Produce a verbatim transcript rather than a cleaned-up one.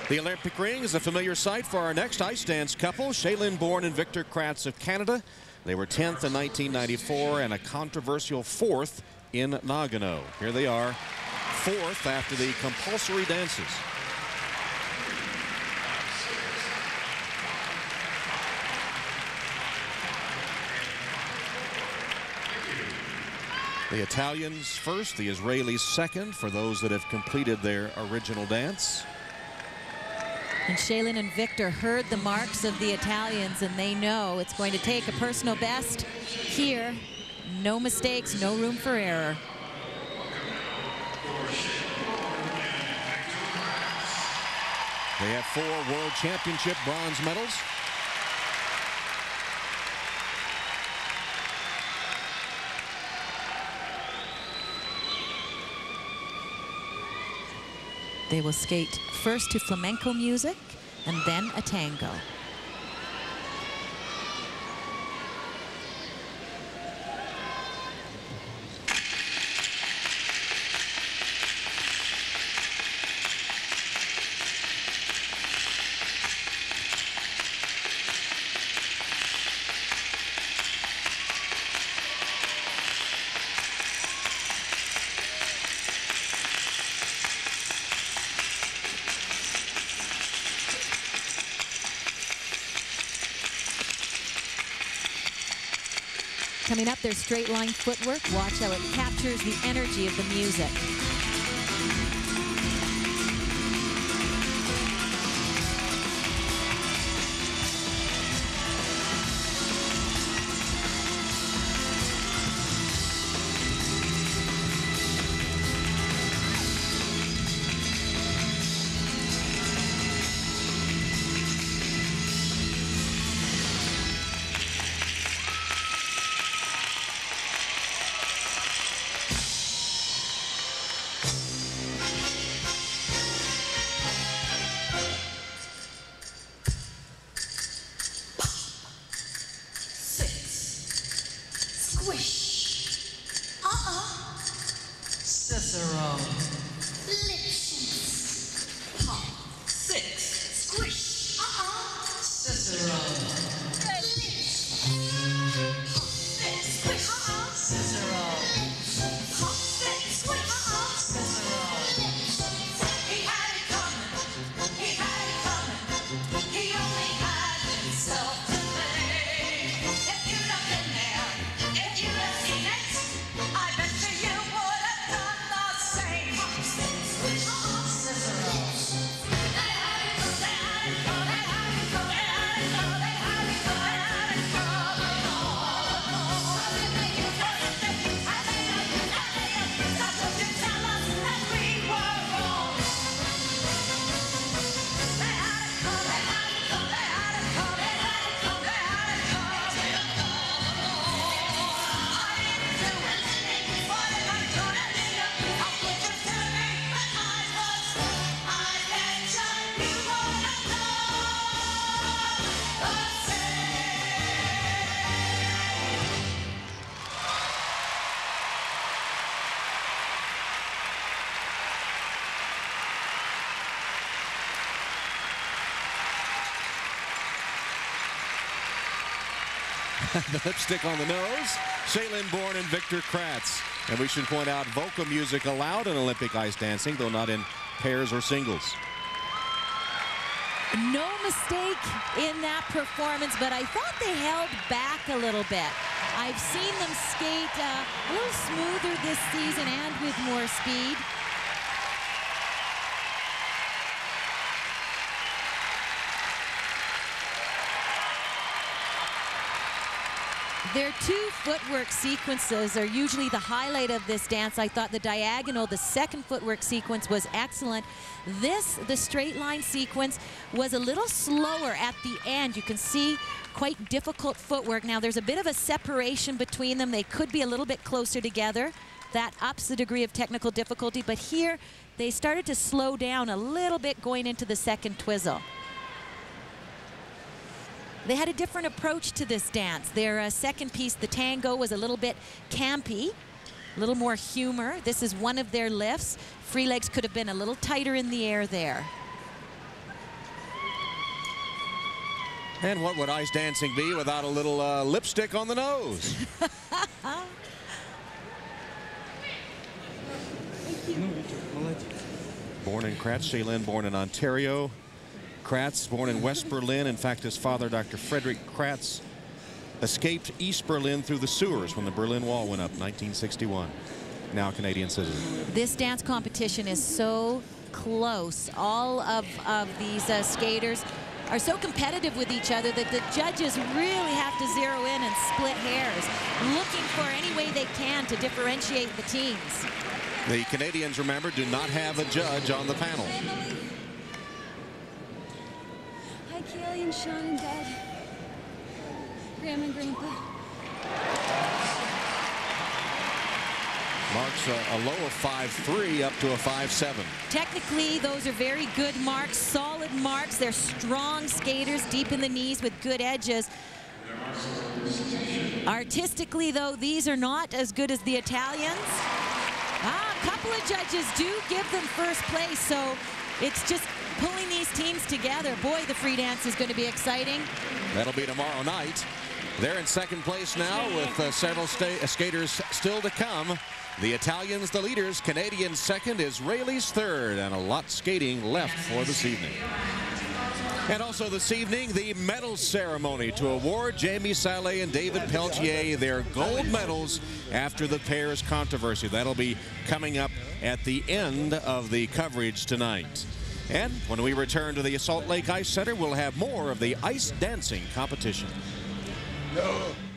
The Olympic ring is a familiar sight for our next ice dance couple, Shailene Bourne and Victor Kratz of Canada. They were tenth in nineteen ninety-four and a controversial fourth in Nagano. Here they are, fourth after the compulsory dances. The Italians first, the Israelis second for those that have completed their original dance. And Shailene and Victor heard the marks of the Italians, and they know it's going to take a personal best here. No mistakes, no room for error. They have four World Championship bronze medals. They will skate first to flamenco music and then a tango. Coming up, their straight line footwork. Watch how it captures the energy of the music. Cicero. Lipschitz. Pop. Six. Squish. Uh-uh. Cicero. Lips. Pop. Six. Squish. Uh-uh. Cicero. Pop. Six. Squish. Uh-uh. Cicero. He had it coming. He had it coming. He only had himself to blame. If you'd have been there, if you'd have seen it, I bet you you would have done the same. Cicero. They had it go, they had it go, they had it go, they had it go, they had it go, they had it go, What did they do? What did they do? How they abused, how they abused. That's what you tell us, and we were wrong. They had it go, they had it go, they had it go, they had it go, they had it go. I didn't do anything. What if I could have did it? How could you tell me when I was? I bet you you would have done the same. The lipstick on the nose, Shailene Bourne and Victor Kratz. And we should point out, vocal music allowed in Olympic ice dancing, though not in pairs or singles. No mistake in that performance, but I thought they held back a little bit. I've seen them skate uh, a little smoother this season and with more speed. Their two footwork sequences are usually the highlight of this dance. I thought the diagonal, the second footwork sequence, was excellent. This, the straight line sequence, was a little slower at the end. You can see quite difficult footwork. Now there's a bit of a separation between them. They could be a little bit closer together. That ups the degree of technical difficulty. But here, they started to slow down a little bit going into the second twizzle. They had a different approach to this dance. Their uh, second piece, the tango, was a little bit campy, a little more humor. This is one of their lifts. Free legs could have been a little tighter in the air there. And what would ice dancing be without a little uh, lipstick on the nose? Born in Kratz, Shaylin born in Ontario. Kratz born in West Berlin. In fact, his father, Doctor Frederick Kratz, escaped East Berlin through the sewers when the Berlin Wall went up in nineteen sixty-one. Now a Canadian citizen. This dance competition is so close. All of, of these uh, skaters are so competitive with each other that the judges really have to zero in and split hairs, looking for any way they can to differentiate the teams. The Canadians, remember, do not have a judge on the panel. Hi, Kaylee and Sean and Dad. Grandma and Grandpa. Marks a, a low of five three up to a five seven. Technically, those are very good marks, solid marks. They're strong skaters, deep in the knees with good edges. Artistically, though, these are not as good as the Italians. Ah, a couple of judges do give them first place, so it's just pulling these teams together. Boy, the free dance is going to be exciting. That'll be tomorrow night. They're in second place now with uh, several uh, skaters still to come. The Italians, the leaders. Canadians second, Israelis third, and a lot skating left for this evening. And also this evening, the medal ceremony to award Jamie Salé and David Pelletier their gold medals after the pairs controversy. That'll be coming up at the end of the coverage tonight. And when we return to the Salt Lake Ice Center, we'll have more of the ice dancing competition. No.